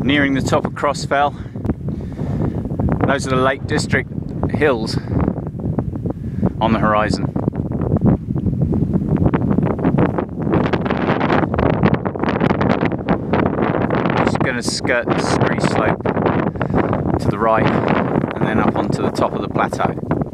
Nearing the top of Crossfell. Those are the Lake District hills on the horizon. Just going to skirt the scree slope to the right and then up onto the top of the plateau.